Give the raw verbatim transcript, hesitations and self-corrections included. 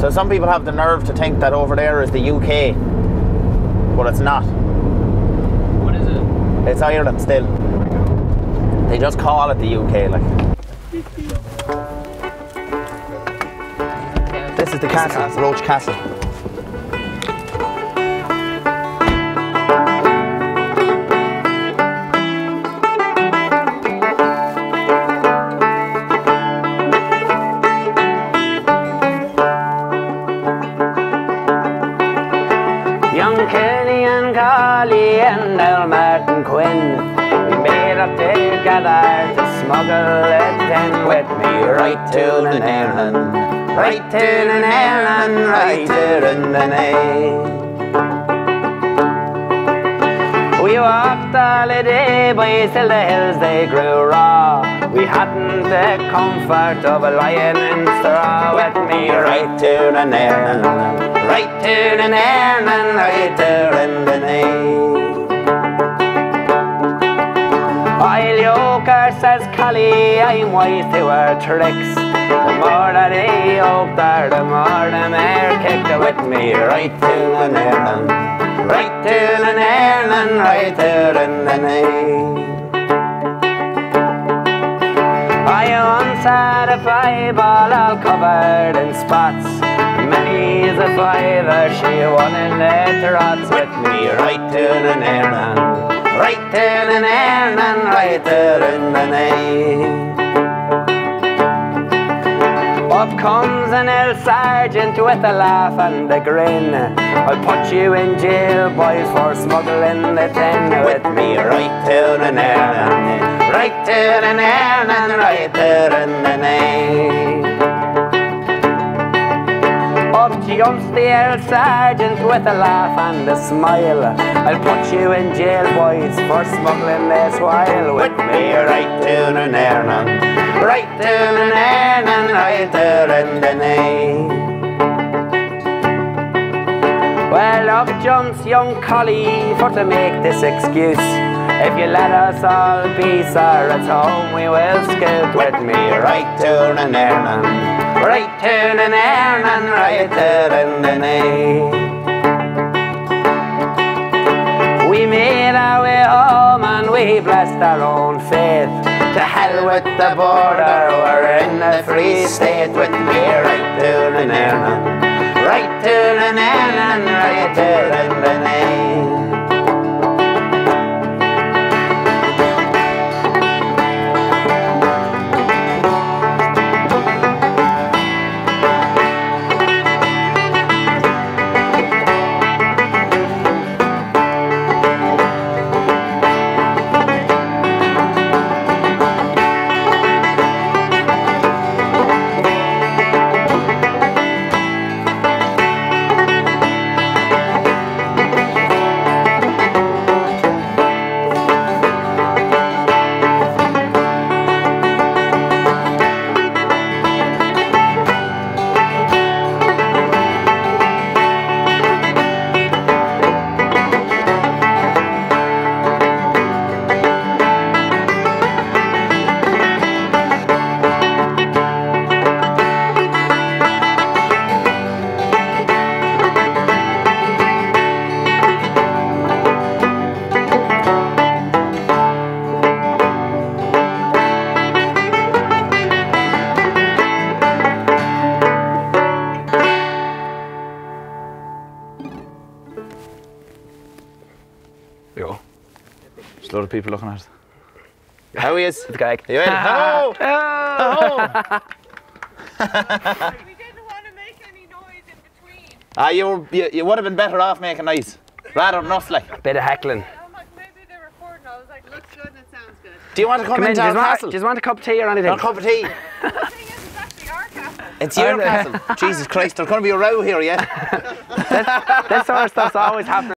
So some people have the nerve to think that over there is the U K, but it's not. What is it? It's Ireland still. They just call it the U K, like. This is the castle, castle, Roach Castle. Young Kenny and Collie and Del Martin Quinn, we made up together to smuggle it in with me right to the Ireland, right to the Ireland, right to Dundalk. We walked all the day, boys, till the hills they grew raw. We hadn't the comfort of a lion in straw. With me right to the Ireland, right to the Ireland, right to Dundalk. While Yoker says, Collie, I'm wise to her tricks. The more that he yoked her, the more the mare kicked her. With me right to the Ireland, right to the Ireland, right to Dundalk. I once had a five ball all covered in spots. Many's a fiver she won in the trots. With me right to the Ireland, right to the Ireland, right to Dundalk. Up comes an old sergeant with a laugh and a grin. I'll put you in jail, boys, for smuggling the tin. With me right to the Ireland, right to the Ireland, right to Dundalk. Up jumps the old sergeant with a laugh and a smile. I'll put you in jail, boys, for smuggling this while. With me right to the Ireland, right to the Ireland, right to Dundalk. Well, up jumps young Collie for to make this excuse. If you let us all be, sir, at home we will scoot. With me right to the Ireland, right to the Ireland, right to Dundalk. We made our way home and we blessed our own faith. To hell with the border, we're in the free state. With me right to the Ireland, right to the Ireland, right to Dundalk. Yo. There's a lot of people looking at it. How he is? The guy. You in? Oh! Oh! We didn't want to make any noise in between. Ah, you, were, you, you would have been better off making noise. Rather than us, like. Bit of heckling. I'm like, maybe they're recording. I was like, looks good and it sounds good. Do you want to come, Come in, into do our you, want, castle? do you want a cup of tea or anything? A cup of tea? The thing is, it's actually our castle. It's your castle. Jesus Christ, there's going to be a row here, yeah? This, this sort of stuff's always happening.